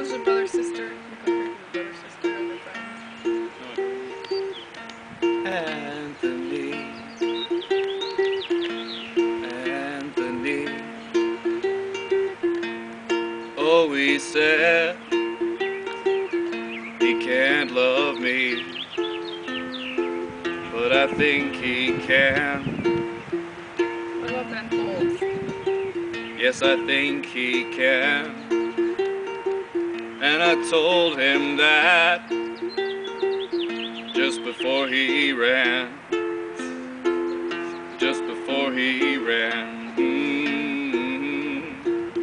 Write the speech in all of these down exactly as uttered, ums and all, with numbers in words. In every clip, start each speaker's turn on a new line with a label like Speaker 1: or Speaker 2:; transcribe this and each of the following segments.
Speaker 1: loves your brother sister. Brother sister and their friends.
Speaker 2: Anthony, Anthony, oh, he said he can't love me, but I think he can.
Speaker 1: What about Ben Folds?
Speaker 2: Yes, I think he can. And I told him that just before he ran, just before he ran. Mm-hmm.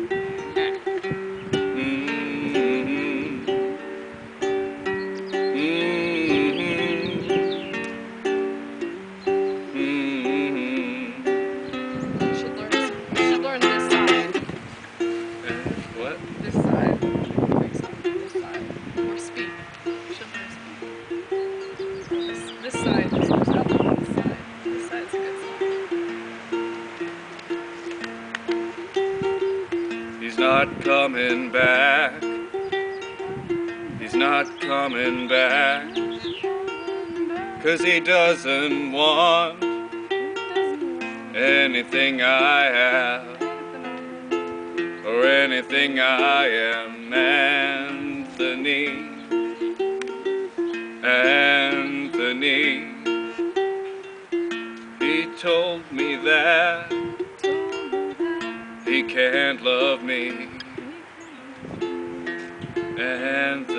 Speaker 2: Mm-hmm. Mm-hmm.
Speaker 1: You should learn, you should learn this side.
Speaker 2: What?
Speaker 1: This side. This side. Or speak. You should learn speak. This, this side. There's nothing on this side. This side's a good side.
Speaker 2: He's not coming back. He's not coming back. 'Cause he doesn't want anything I have or anything I am. Anthony, Anthony, he told me that he can't love me. And